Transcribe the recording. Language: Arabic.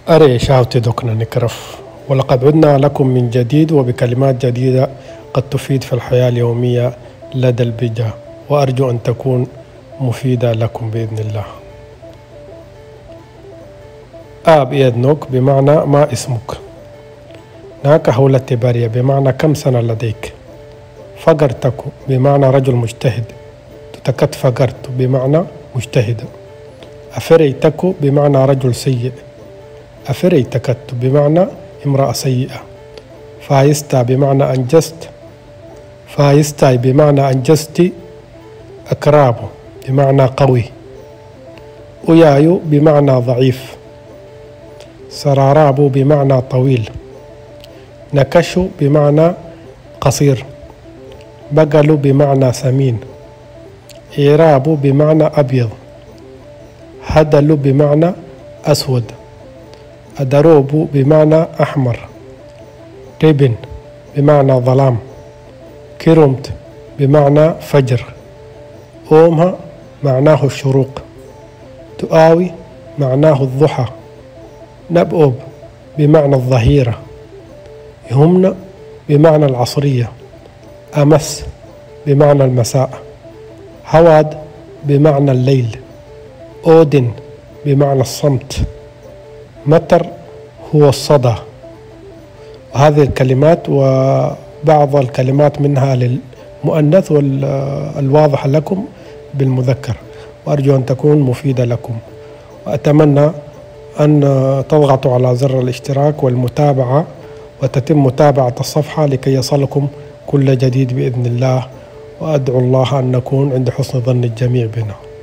أري شاوتي دوكنا نكرف، ولقد عدنا لكم من جديد وبكلمات جديدة قد تفيد في الحياة اليومية لدى البيجا، وأرجو أن تكون مفيدة لكم بإذن الله. بإذنك بمعنى ما اسمك. ناك هولة بارية بمعنى كم سنة لديك. فقرتك بمعنى رجل مجتهد. تتكت فقرت بمعنى مجتهد. أفريتك بمعنى رجل سيء. أفريتكت بمعنى امرأة سيئة. فايستا بمعنى أنجزت. فايستاي بمعنى أنجزتي. أكراب بمعنى قوي. أيايو بمعنى ضعيف. سراراب بمعنى طويل. نكشو بمعنى قصير. بقلو بمعنى سمين. إيراب بمعنى أبيض. هدل بمعنى أسود. أدروب بمعنى أحمر. تبن بمعنى ظلام. كرمت بمعنى فجر. أومها معناه الشروق. تؤاوي معناه الضحى. نبؤب بمعنى الظهيرة. يهمنا بمعنى العصرية. أمس بمعنى المساء. هواد بمعنى الليل. أودن بمعنى الصمت. متر هو الصدى. وهذه الكلمات وبعض الكلمات منها للمؤنث والواضح لكم بالمذكر، وأرجو أن تكون مفيدة لكم، وأتمنى أن تضغطوا على زر الاشتراك والمتابعة وتتم متابعة الصفحة لكي يصلكم كل جديد بإذن الله، وأدعو الله أن نكون عند حسن ظن الجميع بنا.